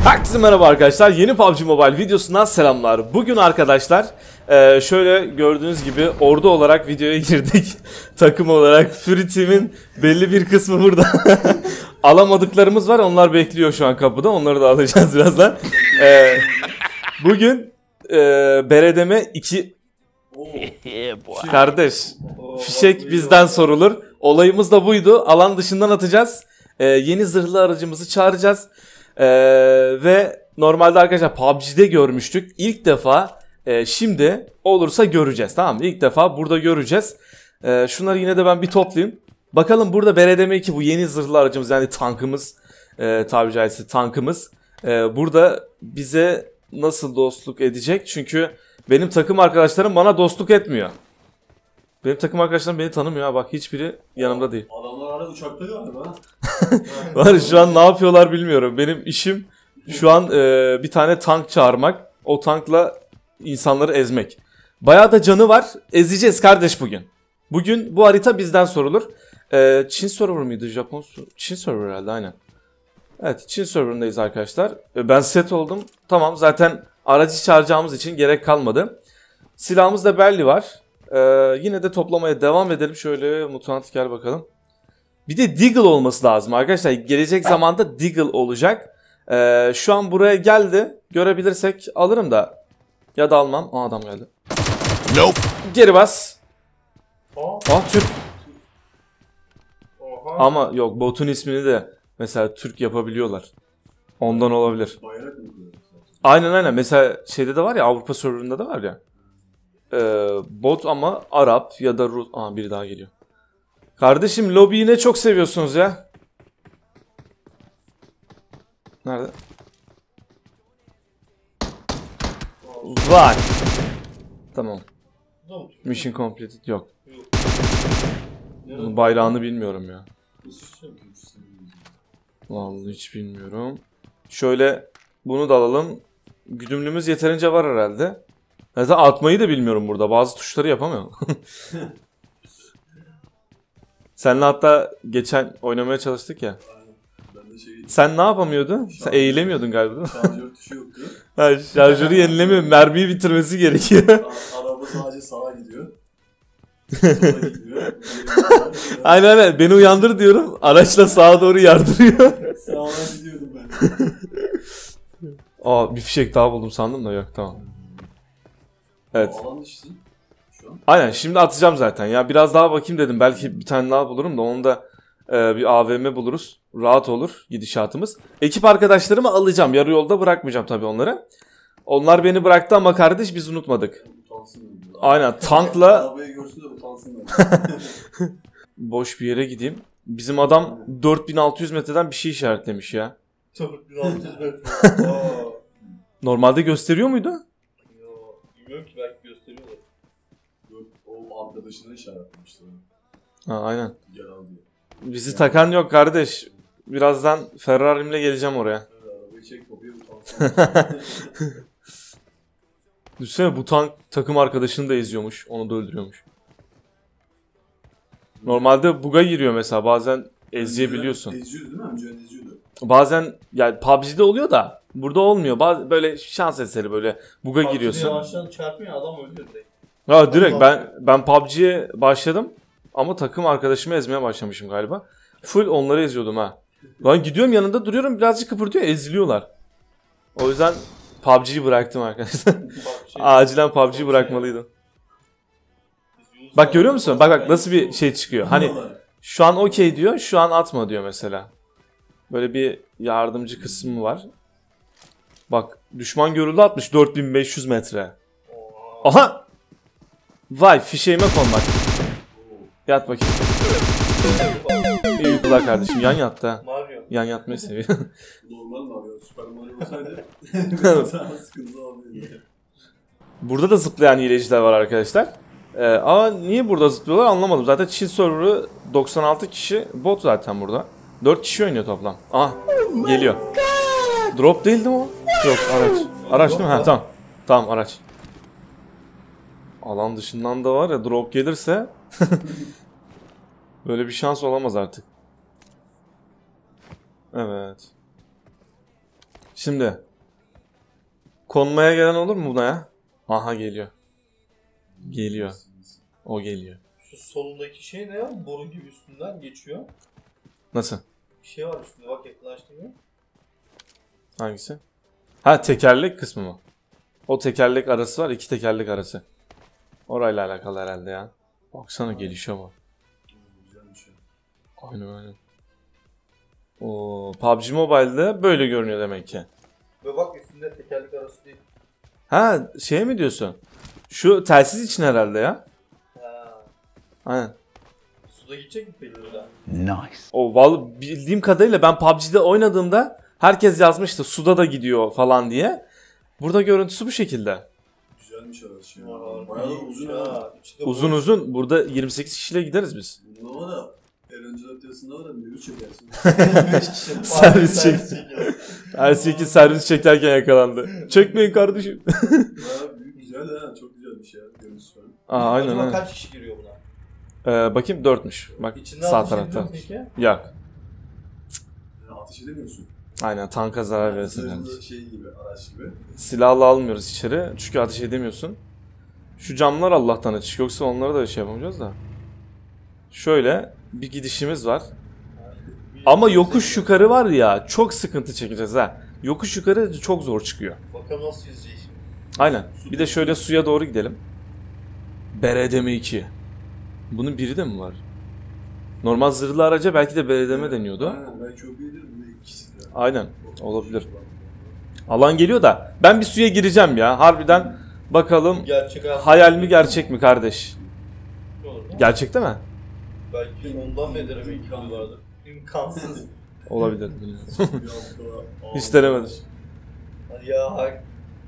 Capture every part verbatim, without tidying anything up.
Herkese merhaba arkadaşlar, yeni P U B G Mobile videosundan selamlar. Bugün arkadaşlar e, şöyle gördüğünüz gibi ordu olarak videoya girdik. Takım olarak Fury Team'in belli bir kısmı burada. Alamadıklarımız var, onlar bekliyor şu an kapıda, onları da alacağız birazdan. E, bugün e, B R D M iki kardeş fişek bizden sorulur. Olayımız da buydu, alan dışından atacağız. E, yeni zırhlı aracımızı çağıracağız. Ee, ve normalde arkadaşlar P U B G'de görmüştük. İlk defa e, şimdi olursa göreceğiz, tamam mı? İlk defa burada göreceğiz. Ee, şunları yine de ben bir toplayayım. Bakalım burada B R D M iki, bu yeni zırhlı aracımız, yani tankımız, e, tabiri caizse tankımız e, burada bize nasıl dostluk edecek? Çünkü benim takım arkadaşlarım bana dostluk etmiyor. Benim takım arkadaşlarım beni tanımıyor ha, bak hiçbiri yanımda değil. Adamlar hala uçakta galiba. Var şu an ne yapıyorlar bilmiyorum. Benim işim şu an e, bir tane tank çağırmak. O tankla insanları ezmek. Bayağı da canı var. Ezeceğiz kardeş bugün. Bugün bu harita bizden sorulur. E, Çin server mıydı? Japon Çin server herhalde, aynen. Evet, Çin serverındayız arkadaşlar. E, ben set oldum. Tamam, zaten aracı çağıracağımız için gerek kalmadı. Silahımız da belli var. Ee, yine de toplamaya devam edelim. Şöyle mutant gel bakalım. Bir de Deagle olması lazım arkadaşlar. Gelecek zamanda Deagle olacak. Ee, şu an buraya geldi. Görebilirsek alırım da. Ya da almam. Aa, adam geldi. Nope. Geri bas. Aa, Türk. Oha. Ama yok, botun ismini de mesela Türk yapabiliyorlar. Ondan olabilir. Bayrak mı? Aynen aynen. Mesela şeyde de var ya, Avrupa serverında da var ya. Ee, bot ama Arap ya da Rus. Aa, biri daha geliyor. Kardeşim lobiyi ne çok seviyorsunuz ya. Nerede? Vay. Tamam. Mission completed yok. Bunun bayrağını bilmiyorum ya. Vallahi hiç bilmiyorum. Şöyle bunu da alalım. Güdümlümüz yeterince var herhalde. Zaten atmayı da bilmiyorum burada. Bazı tuşları yapamıyorum. Seninle hatta geçen oynamaya çalıştık ya. Ben de şey... Sen ne yapamıyordun? Şarjör, Sen eğilemiyordun galiba. Şarjör tuşu yoktu. Ha, şarjörü yenilemiyor. Mermiyi bitirmesi gerekiyor. Araba sadece sağa gidiyor. Sola gidiyor. Aynen aynen. Beni uyandır diyorum. Araçla sağa doğru yardırıyor. Sağdan gidiyordum ben. Aa, bir fişek daha buldum sandım da yok, tamam. Evet. Alan dışısın şu an. Aynen, şimdi atacağım zaten ya, biraz daha bakayım dedim, belki bir tane daha bulurum da onu da e, bir A V M buluruz, rahat olur gidişatımız. Ekip arkadaşlarımı alacağım, yarı yolda bırakmayacağım tabii onları. Onlar beni bıraktı ama kardeş biz unutmadık. Utansın. Aynen, tankla arabayı görsün de utansın. boş bir yere gideyim. Bizim adam dört bin altı yüz metreden bir şey işaretlemiş ya. dört bin altı yüz metre. Normalde gösteriyor muydu? Yo, bilmiyorum ki, belki gösteriyorlar. Yok, o arkadaşına işaretlemişti. Ha, aynen. Gel al diye. Bizi yani takan yok kardeş. Birazdan Ferrari'mle geleceğim oraya. Evet, arabayı çek, kapıyı utansın. Düşünsene, bu tank takım arkadaşını da eziyormuş. Onu da öldürüyormuş. Normalde bug'a giriyor mesela. Bazen ezebiliyorsun. Eziyordu değil mi? Önceden eziyordu. Bazen yani P U B G'de oluyor da burada olmuyor. Bazı böyle şans eseri böyle bug'a giriyorsun. Yavaştan çarpmıyor, adam ölüyor direkt. Ha, direkt ben ben P U B G'ye başladım ama takım arkadaşımı ezmeye başlamışım galiba. Full onları eziyordum ha. Ben gidiyorum, yanında duruyorum, birazcık kıpırdıyor, eziliyorlar. O yüzden P U B G'yi bıraktım arkadaşlar. Acilen P U B G'yi bırakmalıydım. Bak görüyor musun? Bak bak nasıl bir şey çıkıyor. Hani şu an okey diyor, şu an atma diyor mesela. Böyle bir yardımcı kısmı var. Bak düşman görüldü, atmış dört bin beş yüz metre. Aha! Vay, fişeğime konmak. Yat bakayım. İyi uykular kardeşim, yan yat da. Yan yatmayı seviyor. Normal Mario, Super Mario olsaydı sıkıntı olmuyordu. Burada da zıplayan hileciler var arkadaşlar. Ee, ama niye burada zıplıyorlar anlamadım. Zaten Çin serverı doksan altı kişi bot zaten burada. dört kişi oynuyor toplam. Aha geliyor. Drop değildi mi o? Yok, araç. Araç değil mi? Ha, tamam. Tamam, araç. Alan dışından da var ya, drop gelirse böyle bir şans olamaz artık. Evet. Şimdi. Konmaya gelen olur mu buna ya? Aha geliyor. Geliyor. O geliyor. Şu solundaki şey ne ya? Boru gibi üstünden geçiyor. Nasıl? Bir şey var üstünde bak yakınlaştırmıyor. Hangisi? Ha tekerlek kısmı mı? O tekerlek arası var. İki tekerlek arası. Orayla alakalı herhalde ya. Baksana gelişiyor bak. Güzelmiş ya. Aynen aynen. O P U B G Mobile'de böyle görünüyor demek ki. Ve bak üstünde tekerlek arası değil. Ha şey mi diyorsun? Şu telsiz için herhalde ya. Ha. Aynen. Suda gidecek mi peki burada? Nice. O vallahi bildiğim kadarıyla ben P U B G'de oynadığımda herkes yazmıştı suda da gidiyor falan diye. Burada görüntüsü bu şekilde. Güzelmiş arası ya. Bayağı da uzun ha. Uzun uzun. Burada yirmi sekiz kişiyle gideriz biz. Bunda var ya, Erencil Adası'nda var ya, minibüs çekersin. Servis çek. Ersin servis çekerken yakalandı. Çekmeyin kardeşim. Bayağı büyük, güzel ha, çok güzelmiş ya görüntüsü falan. Aa aynen Acaba aynen. kaç kişi giriyor buna? Ee, bakayım dörtmüş. Bak İçinden sağ ateş ediliyor tarafta. mu peki? Yok. Yani ateş edemiyorsun. Aynen tanka zarar verirsin. Zırhlı şey gibi, araç gibi. Silahla almıyoruz içeri. Çünkü ateş edemiyorsun. Şu camlar Allah'tan açık. Yoksa onları da şey yapamayacağız da. Şöyle bir gidişimiz var. Ama yokuş yukarı var ya çok sıkıntı çekeceğiz ha. Yokuş yukarı çok zor çıkıyor. Bakalım nasıl yüzeceğiz şimdi. Aynen. Bir de şöyle suya doğru gidelim. B R D M iki. Bunun biri de mi var? Normal zırhlı araca belki de B R D M deniyordu. Aynen, belki o biridir, bu da ikisi de. Aynen. Olabilir. Alan geliyor da ben bir suya gireceğim ya. Harbiden bakalım Gerçek hayat. hayal mi gerçek mi kardeş? Olur mu? Gerçekte mi? Belki ondan bedere belki vardır. İmkansız. Olabilir. Bilmiyorum. Bir hafta Hiç denemedim. Hadi ya hay.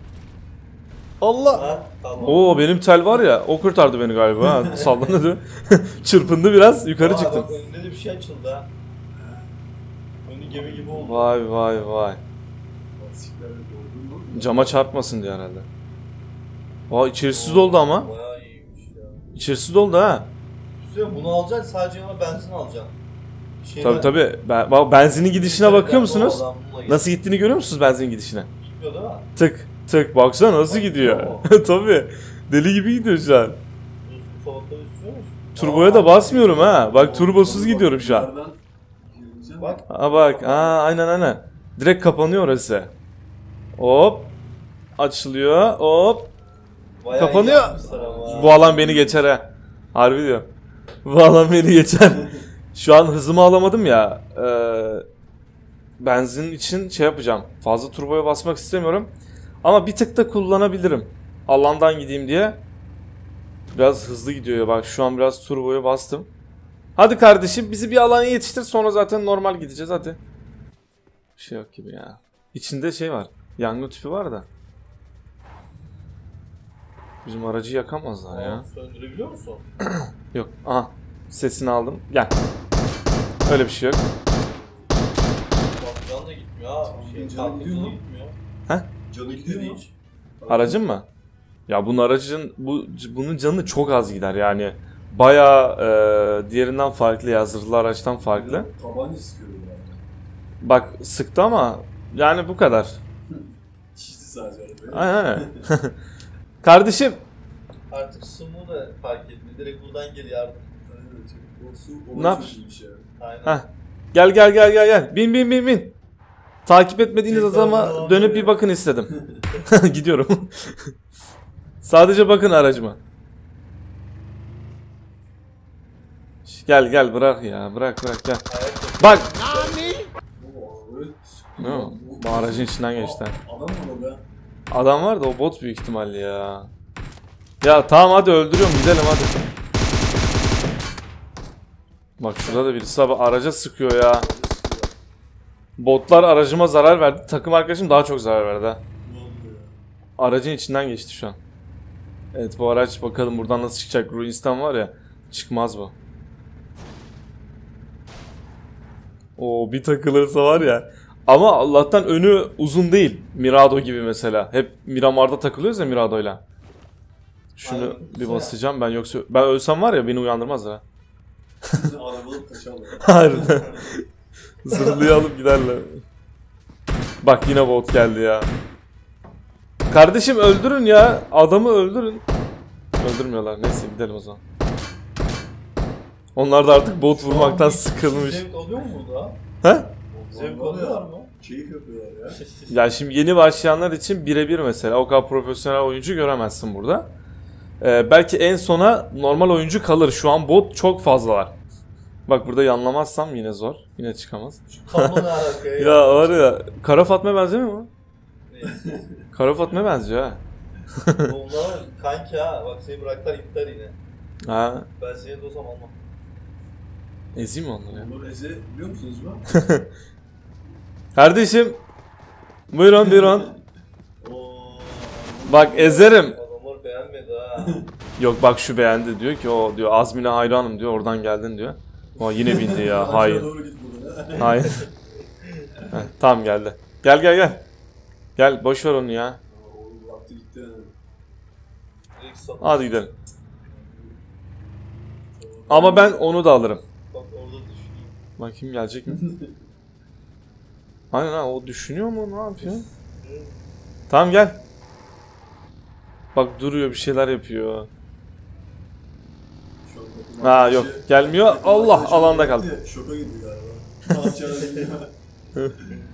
Allah. Ha, tamam. Oo benim tel var ya o kurtardı beni galiba ha. Sallanıyordu. Çırpındı biraz yukarı Aa, çıktım. Bak önünde de bir şey açıldı ha. Önü gemi gibi oldu. Vay vay vay. lastiklerle doldun mu? Cama çarpmasın diye herhalde. Aa içerisi doldu ama. Bayağı iyiymiş ya. İçerisi doldu ha. Üstüne bunu alacaksın sadece ama benzin alacaksın. Şeyden- Tabii tabii. Ben, bak, benzinin gidişine bakıyor musunuz? Doğrudan bununla gel. Nasıl gittiğini görüyor musunuz benzinin gidişine? Gitmiyor değil mi? Tık tık baksana nasıl gidiyor. Tabii. Deli gibi gidiyor şu an. Bu salakları istiyormuş. Turboya da basmıyorum ha. Bak turbosuz gidiyorum şu an. Yukarıdan girdin Bak. Ha bak. Aa aynen aynen. Direkt kapanıyor orası. Hop. Açılıyor. Hop. Bayağı iyi Kapanıyor. yapmışlar ama. Bu alan beni geçer ha. Harbi diyor. Bu alan beni geçer. Şu an hızımı alamadım ya. Ee, benzin için şey yapacağım. Fazla turboya basmak istemiyorum. Ama bir tık da kullanabilirim. Alandan gideyim diye. Biraz hızlı gidiyor ya. Bak şu an biraz turboya bastım. Hadi kardeşim bizi bir alana yetiştir. Sonra zaten normal gideceğiz hadi. Bir şey yok gibi ya. İçinde şey var. Yangın tüpü var da. Bizim aracı yakamazlar ya. Aa, söndürebiliyor musun? Yok. Aha. Sesini aldım. Gel. Öyle bir şey yok. Bak can da gitmiyor ha. Şey, Can kalkınca gidiyor da mu? gitmiyor. Canı gidiyor mu? Hiç. Aracın mı? Ya bunun aracın bu bunun canı çok az gider yani. Bayağı e, diğerinden farklı ya. Zırhlı araçtan farklı. Tabanca sıkıyorum yani. Bak sıktı ama yani bu kadar. Çizdi sadece arabayı. Aynen aynen. Kardeşim. Artık sumu da fark etmiyor. Direkt buradan geri yardım. Aynen, çok- o su Ne yap- ona çok iyiymiş ya. Aynen. Heh. Gel gel gel gel gel. Bin bin bin bin. Takip etmediğiniz Tekrar adama devam dönüp ediyor. bir bakın istedim. Gidiyorum. Sadece bakın aracıma. Şş, Gel gel bırak ya. Bırak bırak gel. Ayak Bak. Oo, evet. Ne o? Bu aracın içinden geçti. Aa, adam mı o be? Adam var da o bot büyük ihtimalle ya. Ya tamam hadi öldürüyorum gidelim hadi. Bak şurada da birisi abi araca sıkıyor ya. Botlar aracıma zarar verdi. Takım arkadaşım daha çok zarar verdi ha. Ne oluyor? Aracın içinden geçti şu an. Evet bu araç bakalım buradan nasıl çıkacak. Ruins'ten var ya çıkmaz bu. Oo bir takılırsa var ya. Ama Allah'tan önü uzun değil. Mirado gibi mesela. Hep Miramar'da takılıyoruz ya Mirado'yla. Şunu Aynen, bir güzel. basacağım ben yoksa ben ölsem var ya beni uyandırmazlar ha. Bizi arabalık kaçalım. Harbiden. Zırhlıyı alıp giderler. Bak yine bot geldi ya. Kardeşim öldürün ya. Adamı öldürün. Öldürmüyorlar. Neyse gidelim o zaman. Onlar da artık bot vurmaktan sıkılmış. Zevk alıyor mu burada? He? Zevk alıyorlar mı? Keyif yapıyorlar ya. Ya şimdi yeni başlayanlar için birebir mesela. O kadar profesyonel oyuncu göremezsin burada. Ee, belki en sona normal oyuncu kalır. Şu an bot çok fazla var. Bak burada yanlamazsam yine zor. Yine çıkamaz. Şu kablo ne alaka ya? Ya var ya. Kara Fatma benziyor mu? Kara Fatma benziyor ha. Onlar kanki ha. Bak seni bıraktılar iptal yine. Ha. Ben seni dostum almam. Ezeyim mi onları ya? Onları Eze biliyor musunuz mu? Kardeşim. Buyurun buyurun. Oo. Bak ezerim. Adamlar beğenmedi ha. Yok bak şu beğendi diyor ki o diyor Azmine hayranım diyor oradan geldin diyor. O yine bindi ya Aşağı hayır. doğru git buradan. Hayır. Heh, tamam geldi. Gel gel gel. Gel boş ver onu ya. O vakti gitti yani. Direkt satın. Hadi gidelim. Ama ben onu da alırım. Bak orada düşüneyim. Bakayım gelecek mi? Aynen ha o düşünüyor mu ne yapıyor? Tamam gel. Bak duruyor bir şeyler yapıyor. Şu an takım Ha arkadaşı- yok gelmiyor. takım Allah arkadaşı alanda geldi, kaldı. Şoka gitti galiba. Aşağıda gidiyor.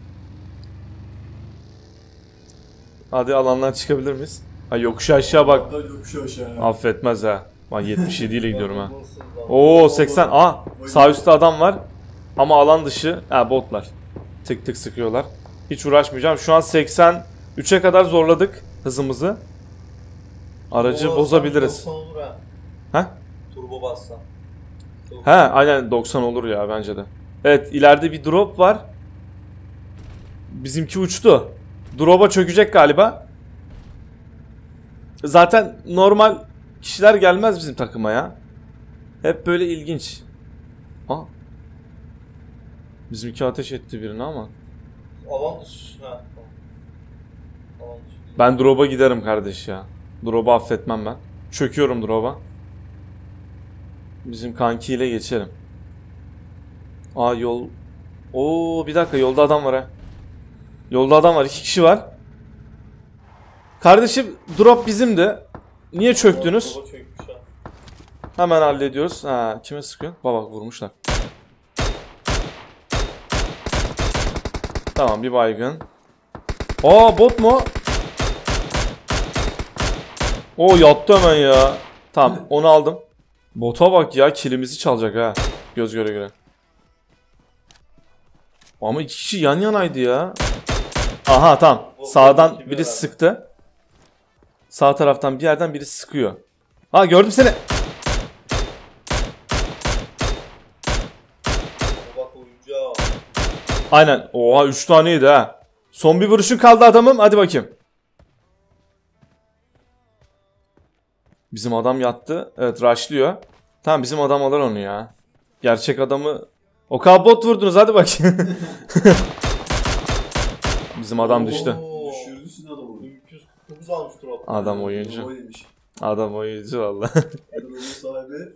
Hadi alandan çıkabilir miyiz? Ha yokuşu aşağı bak. Hatta yokuşu aşağı. Affetmez ha. Ben yetmiş yedi ile gidiyorum ha. Nasılsınız lan? Oo seksen. Aa sağ üstte adam var. Ama alan dışı. Ha botlar. Tık tık sıkıyorlar. Hiç uğraşmayacağım. Şu an seksen üçe kadar zorladık hızımızı. Aracı Oo, bozabiliriz. doksan olur ha. Ha? Turbo bassan. He aynen doksan olur ya bence de. Evet ileride bir drop var. Bizimki uçtu. Drop'a çökecek galiba. Zaten normal kişiler gelmez bizim takıma ya. Hep böyle ilginç. Aa. Bizimki ateş etti birini ama. Alan dışı. Ha. Tamam. Alan dışı. Ben drop'a giderim kardeş ya. Drop'u affetmem ben. Çöküyorum drop'a. Bizim kankiyle geçerim. Aa yol. Oo bir dakika yolda adam var ha. Yolda adam var. İki kişi var. Kardeşim drop bizimdi. Niye çöktünüz? Turbo çökmüş ha. Hemen hallediyoruz. Ha kime sıkıyor? Baba vurmuşlar. Tamam bir baygın. Aa bot mu? Oo yattı hemen ya. Tamam onu aldım. Bota bak ya kilimizi çalacak ha. Göz göre göre. Ama iki kişi yan yanaydı ya. Aha tamam. Sağdan biri sıktı. Sağ taraftan bir yerden biri sıkıyor. Ha gördüm seni. O bak oyuncu ha. Aynen. Oha üç taneydi ha. Son bir vuruşun kaldı adamım. Hadi bakayım. Bizim adam yattı. Evet rushlıyor. Tamam bizim adam alır onu ya. Gerçek adamı... O kadar bot vurdunuz hadi bakayım. Bizim adam düştü. Oo. Düşürdü sizin adamı. üç yüz kırk dokuz almış drop. Adam oyuncu. O demiş. Adam oyuncu valla. Adamın sahibi.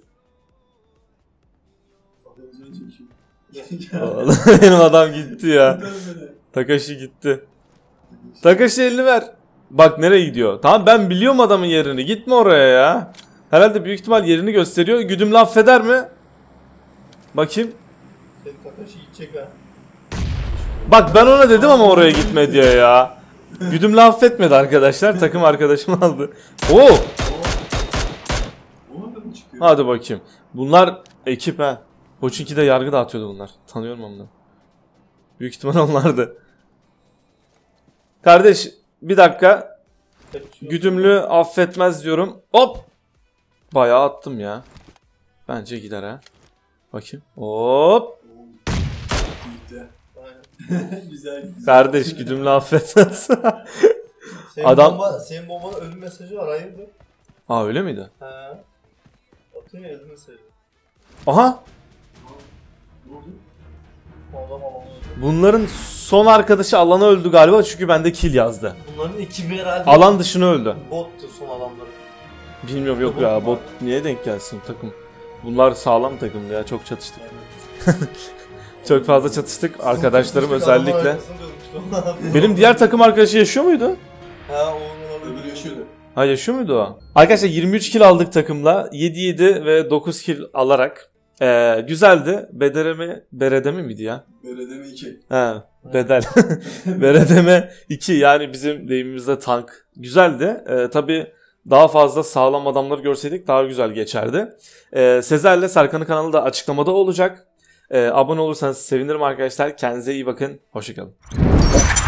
Adamın çekiyor. Benim adam gitti ya. Takashi gitti. Takashi elini ver. Bak nereye gidiyor. Tamam ben biliyorum adamın yerini. Gitme oraya ya. Herhalde büyük ihtimal yerini gösteriyor. Güdümlü affeder mi? Bakayım. Senin Takashi gidecek ha. Bak ben ona dedim ama oraya gitme diye ya. Güdümlü affetmedi arkadaşlar. Takım arkadaşım aldı. Oo. Onun da mı çıkıyor? Hadi bakayım. Bunlar ekip ha. Pochinki'de yargı dağıtıyordu bunlar. Tanıyorum onları. Büyük ihtimal onlardı. Kardeş bir dakika. Güdümlü affetmez diyorum. Hop. Bayağı attım ya. Bence gider ha. Bakayım. Hop. Gitti. Aynen. Güzel güzel. Kardeş güdümlü affetmez. Senin Adam- Bomba, senin bombanın ölüm mesajı var hayırdır? Aa öyle miydi? Ha. Atıyor ya ölüm mesajı. Aha. Ne oldu? O adam alanı öldü. Bunların son arkadaşı alana öldü galiba çünkü bende kill yazdı. Bunların ekibi herhalde Alan dışına öldü. bottu son adamları. Bilmiyorum yok ya bot niye denk gelsin takım. Bunlar sağlam takımdı ya çok çatıştık. Çok fazla çatıştık arkadaşlarım Konuştuk, adamın özellikle. arkasını dönmüştüm. Benim diğer takım arkadaşı yaşıyor muydu? Ha oğlum olabilir. Öbürü yaşıyordu. Ha yaşıyor muydu o? Arkadaşlar yirmi üç kill aldık takımla. yedi yedi ve dokuz kill alarak. Ee, güzeldi. Bedereme, Beredeme miydi ya? Beredeme iki. Ha, bedel. Beredeme iki yani bizim deyimimizde tank. Güzeldi. Ee, tabii daha fazla sağlam adamları görseydik daha güzel geçerdi. Ee, Sezer'le Serkan'ın kanalı da açıklamada olacak. Ee, abone olursanız sevinirim arkadaşlar. Kendinize iyi bakın. Hoşçakalın.